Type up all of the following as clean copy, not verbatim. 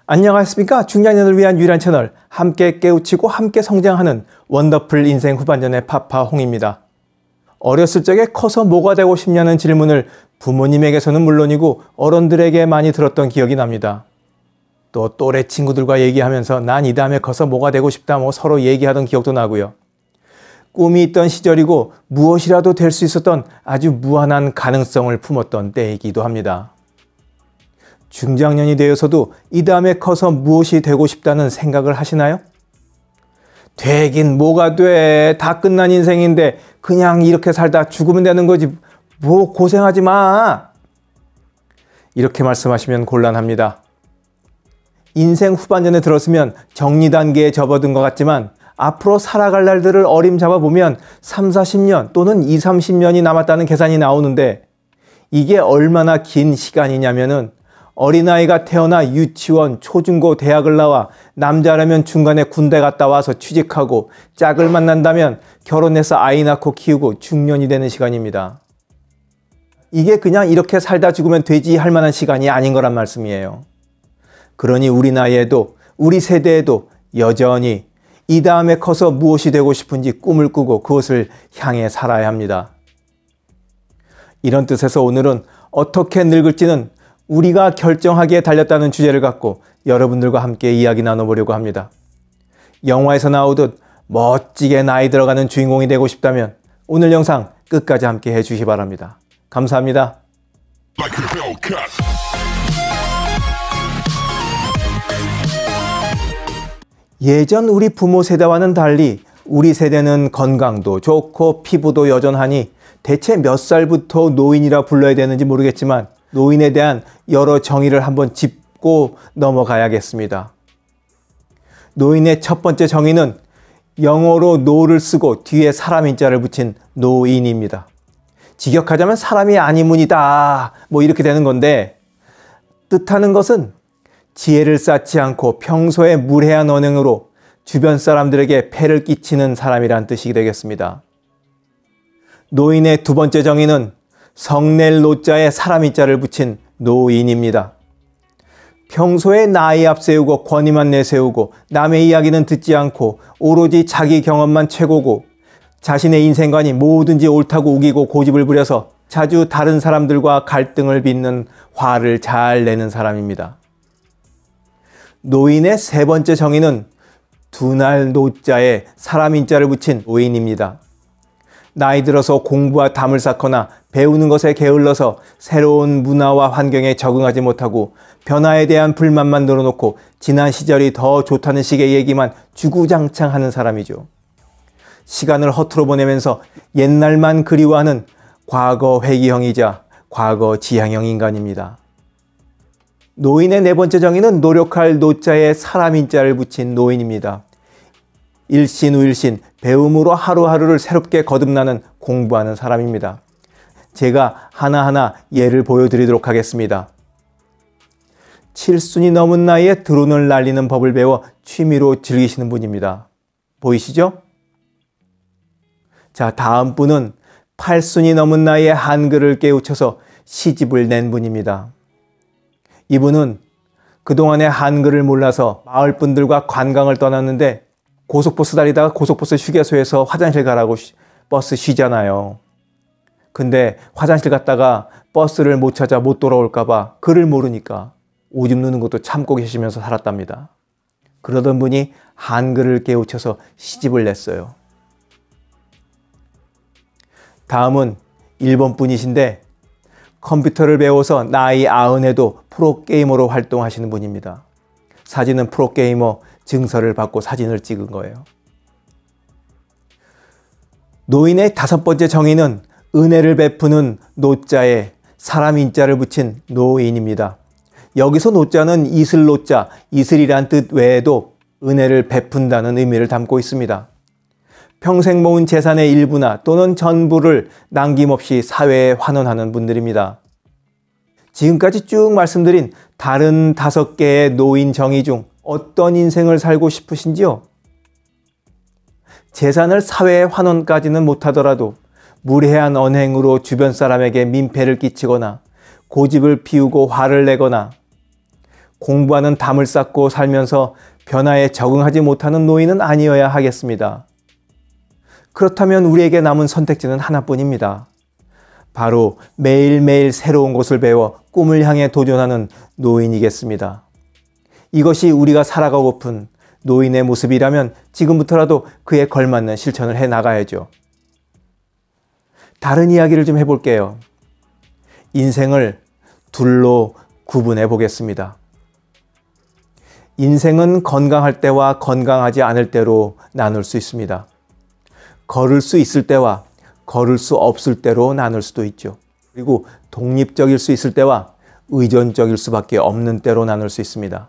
안녕하십니까. 중장년을 위한 유일한 채널, 함께 깨우치고 함께 성장하는 원더풀 인생 후반전의 파파홍입니다. 어렸을 적에 커서 뭐가 되고 싶냐는 질문을 부모님에게서는 물론이고 어른들에게 많이 들었던 기억이 납니다. 또 또래 친구들과 얘기하면서 난 이 다음에 커서 뭐가 되고 싶다 서로 얘기하던 기억도 나고요. 꿈이 있던 시절이고 무엇이라도 될 수 있었던 아주 무한한 가능성을 품었던 때이기도 합니다. 중장년이 되어서도 이 다음에 커서 무엇이 되고 싶다는 생각을 하시나요? 되긴 뭐가 돼. 다 끝난 인생인데 그냥 이렇게 살다 죽으면 되는 거지. 뭐 고생하지 마. 이렇게 말씀하시면 곤란합니다. 인생 후반전에 들었으면 정리 단계에 접어든 것 같지만 앞으로 살아갈 날들을 어림잡아 보면 3, 40년 또는 2, 30년이 남았다는 계산이 나오는데 이게 얼마나 긴 시간이냐면은 어린아이가 태어나 유치원, 초중고, 대학을 나와 남자라면 중간에 군대 갔다 와서 취직하고 짝을 만난다면 결혼해서 아이 낳고 키우고 중년이 되는 시간입니다. 이게 그냥 이렇게 살다 죽으면 되지 할 만한 시간이 아닌 거란 말씀이에요. 그러니 우리 나이에도 우리 세대에도 여전히 이 다음에 커서 무엇이 되고 싶은지 꿈을 꾸고 그것을 향해 살아야 합니다. 이런 뜻에서 오늘은 어떻게 늙을지는 우리가 결정하기에 달렸다는 주제를 갖고 여러분들과 함께 이야기 나눠보려고 합니다. 영화에서 나오듯 멋지게 나이 들어가는 주인공이 되고 싶다면 오늘 영상 끝까지 함께 해주시기 바랍니다. 감사합니다. 예전 우리 부모 세대와는 달리 우리 세대는 건강도 좋고 피부도 여전하니 대체 몇 살부터 노인이라 불러야 되는지 모르겠지만 노인에 대한 여러 정의를 한번 짚고 넘어가야겠습니다. 노인의 첫 번째 정의는 영어로 노를 쓰고 뒤에 사람 인자를 붙인 노인입니다. 직역하자면 사람이 아니문이다 이렇게 되는 건데 뜻하는 것은 지혜를 쌓지 않고 평소에 무례한 언행으로 주변 사람들에게 폐를 끼치는 사람이란 뜻이 되겠습니다. 노인의 두 번째 정의는 성낼 노자에 사람 인자를 붙인 노인입니다. 평소에 나이 앞세우고 권위만 내세우고 남의 이야기는 듣지 않고 오로지 자기 경험만 최고고 자신의 인생관이 뭐든지 옳다고 우기고 고집을 부려서 자주 다른 사람들과 갈등을 빚는 화를 잘 내는 사람입니다. 노인의 세 번째 정의는 두날 노자에 사람 인자를 붙인 노인입니다. 나이 들어서 공부와 담을 쌓거나 배우는 것에 게을러서 새로운 문화와 환경에 적응하지 못하고 변화에 대한 불만만 늘어놓고 지난 시절이 더 좋다는 식의 얘기만 주구장창 하는 사람이죠. 시간을 허투루 보내면서 옛날만 그리워하는 과거 회귀형이자 과거 지향형 인간입니다. 노인의 네 번째 정의는 노력할 노자에 사람 인자를 붙인 노인입니다. 일신우일신 배움으로 하루하루를 새롭게 거듭나는 공부하는 사람입니다. 제가 하나하나 예를 보여드리도록 하겠습니다. 7순이 넘은 나이에 드론을 날리는 법을 배워 취미로 즐기시는 분입니다. 보이시죠? 자, 다음 분은 8순이 넘은 나이에 한글을 깨우쳐서 시집을 낸 분입니다. 이분은 그동안에 한글을 몰라서 마을 분들과 관광을 떠났는데 고속버스 달리다가 고속버스 휴게소에서 화장실 가라고 버스 쉬잖아요. 근데 화장실 갔다가 버스를 못 찾아 못 돌아올까봐 글을 모르니까 오줌 누는 것도 참고 계시면서 살았답니다. 그러던 분이 한글을 깨우쳐서 시집을 냈어요. 다음은 일본 분이신데 컴퓨터를 배워서 나이 90에도 프로게이머로 활동하시는 분입니다. 사진은 프로게이머 증서를 받고 사진을 찍은 거예요. 노인의 다섯 번째 정의는 은혜를 베푸는 노자에 사람 인자를 붙인 노인입니다. 여기서 노자는 이슬 노자, 이슬이란 뜻 외에도 은혜를 베푼다는 의미를 담고 있습니다. 평생 모은 재산의 일부나 또는 전부를 남김없이 사회에 환원하는 분들입니다. 지금까지 쭉 말씀드린 다른 5개의 노인 정의 중 어떤 인생을 살고 싶으신지요? 재산을 사회에 환원까지는 못하더라도 무례한 언행으로 주변 사람에게 민폐를 끼치거나 고집을 피우고 화를 내거나 공부하는 담을 쌓고 살면서 변화에 적응하지 못하는 노인은 아니어야 하겠습니다. 그렇다면 우리에게 남은 선택지는 하나뿐입니다. 바로 매일매일 새로운 것을 배워 꿈을 향해 도전하는 노인이겠습니다. 이것이 우리가 살아가고픈 노인의 모습이라면 지금부터라도 그에 걸맞는 실천을 해 나가야죠. 다른 이야기를 좀 해볼게요. 인생을 둘로 구분해 보겠습니다. 인생은 건강할 때와 건강하지 않을 때로 나눌 수 있습니다. 걸을 수 있을 때와 걸을 수 없을 때로 나눌 수도 있죠. 그리고 독립적일 수 있을 때와 의존적일 수밖에 없는 때로 나눌 수 있습니다.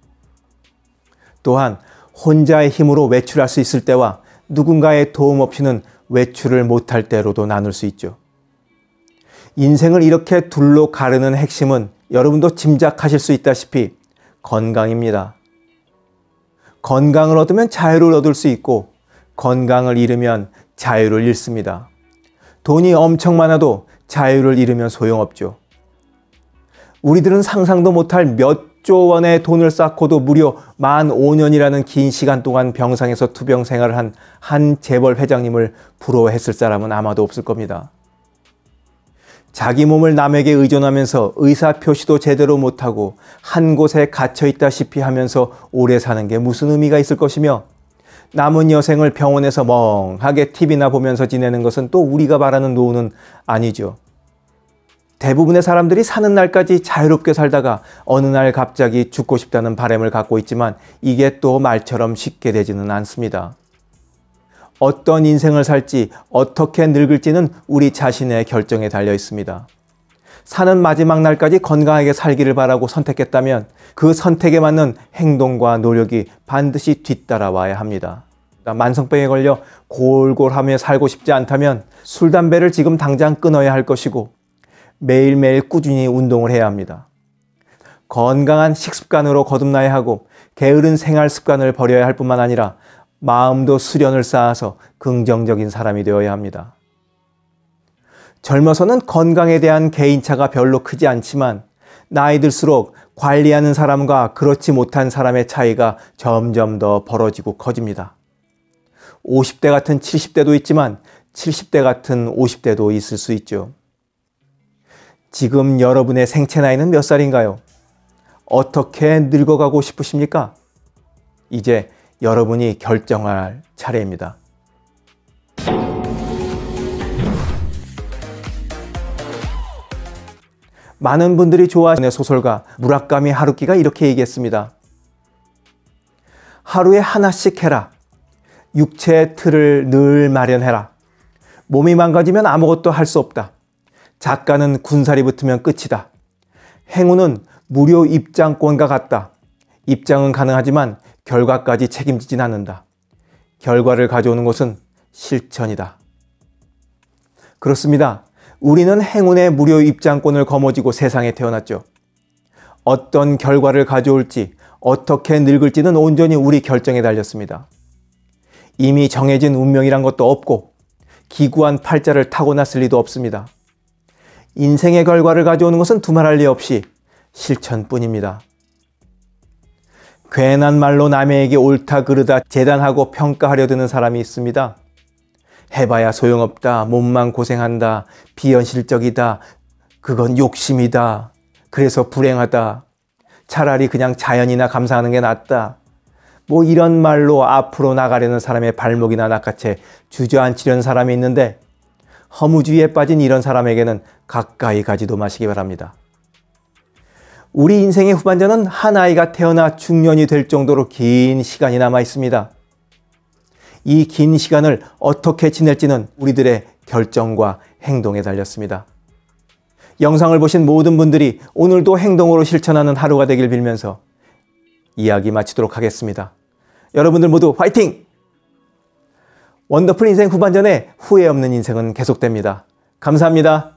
또한 혼자의 힘으로 외출할 수 있을 때와 누군가의 도움 없이는 외출을 못할 때로도 나눌 수 있죠. 인생을 이렇게 둘로 가르는 핵심은 여러분도 짐작하실 수 있다시피 건강입니다. 건강을 얻으면 자유를 얻을 수 있고 건강을 잃으면 자유를 잃습니다. 돈이 엄청 많아도 자유를 잃으면 소용없죠. 우리들은 상상도 못할 몇 조 원의 돈을 쌓고도 무려 15,000년이라는 긴 시간 동안 병상에서 투병 생활을 한 한 재벌 회장님을 부러워했을 사람은 아마도 없을 겁니다. 자기 몸을 남에게 의존하면서 의사표시도 제대로 못하고 한 곳에 갇혀 있다시피 하면서 오래 사는 게 무슨 의미가 있을 것이며 남은 여생을 병원에서 멍하게 TV나 보면서 지내는 것은 또 우리가 바라는 노후는 아니죠. 대부분의 사람들이 사는 날까지 자유롭게 살다가 어느 날 갑자기 죽고 싶다는 바람을 갖고 있지만 이게 또 말처럼 쉽게 되지는 않습니다. 어떤 인생을 살지 어떻게 늙을지는 우리 자신의 결정에 달려 있습니다. 사는 마지막 날까지 건강하게 살기를 바라고 선택했다면 그 선택에 맞는 행동과 노력이 반드시 뒤따라와야 합니다. 만성병에 걸려 골골하며 살고 싶지 않다면 술, 담배를 지금 당장 끊어야 할 것이고 매일매일 꾸준히 운동을 해야 합니다. 건강한 식습관으로 거듭나야 하고 게으른 생활 습관을 버려야 할 뿐만 아니라 마음도 수련을 쌓아서 긍정적인 사람이 되어야 합니다. 젊어서는 건강에 대한 개인차가 별로 크지 않지만 나이 들수록 관리하는 사람과 그렇지 못한 사람의 차이가 점점 더 벌어지고 커집니다. 50대 같은 70대도 있지만 70대 같은 50대도 있을 수 있죠. 지금 여러분의 생체 나이는 몇 살인가요? 어떻게 늙어가고 싶으십니까? 이제 여러분이 결정할 차례입니다. 많은 분들이 좋아하는 소설가 무라카미 하루키가 이렇게 얘기했습니다. 하루에 하나씩 해라. 육체의 틀을 늘 마련해라. 몸이 망가지면 아무것도 할 수 없다. 작가는 군살이 붙으면 끝이다. 행운은 무료 입장권과 같다. 입장은 가능하지만 결과까지 책임지진 않는다. 결과를 가져오는 것은 실천이다. 그렇습니다. 우리는 행운의 무료 입장권을 거머쥐고 세상에 태어났죠. 어떤 결과를 가져올지, 어떻게 늙을지는 온전히 우리 결정에 달렸습니다. 이미 정해진 운명이란 것도 없고 기구한 팔자를 타고났을 리도 없습니다. 인생의 결과를 가져오는 것은 두말할 리 없이 실천뿐입니다. 괜한 말로 남에게 옳다 그르다 재단하고 평가하려 드는 사람이 있습니다. 해봐야 소용없다, 몸만 고생한다, 비현실적이다, 그건 욕심이다, 그래서 불행하다, 차라리 그냥 자연이나 감사하는 게 낫다. 뭐 이런 말로 앞으로 나가려는 사람의 발목이나 낚아채 주저앉히려는 사람이 있는데 허무주의에 빠진 이런 사람에게는 가까이 가지도 마시기 바랍니다. 우리 인생의 후반전은 한 아이가 태어나 중년이 될 정도로 긴 시간이 남아 있습니다. 이 긴 시간을 어떻게 지낼지는 우리들의 결정과 행동에 달렸습니다. 영상을 보신 모든 분들이 오늘도 행동으로 실천하는 하루가 되길 빌면서 이야기 마치도록 하겠습니다. 여러분들 모두 화이팅! 원더풀 인생 후반전에 후회 없는 인생은 계속됩니다. 감사합니다.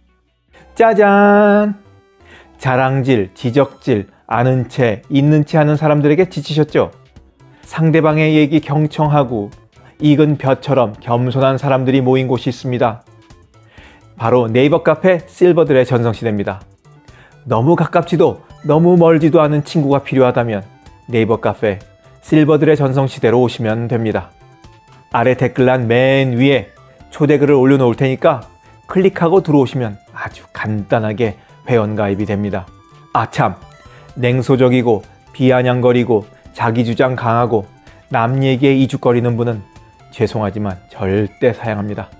짜잔! 자랑질, 지적질, 아는 채, 있는 채 하는 사람들에게 지치셨죠? 상대방의 얘기 경청하고 익은 벼처럼 겸손한 사람들이 모인 곳이 있습니다. 바로 네이버 카페 실버들의 전성시대입니다. 너무 가깝지도 너무 멀지도 않은 친구가 필요하다면 네이버 카페 실버들의 전성시대로 오시면 됩니다. 아래 댓글란 맨 위에 초대글을 올려놓을 테니까 클릭하고 들어오시면 아주 간단하게 회원가입이 됩니다. 아참, 냉소적이고 비아냥거리고 자기주장 강하고 남 얘기에 이죽거리는 분은 죄송하지만 절대 사양합니다.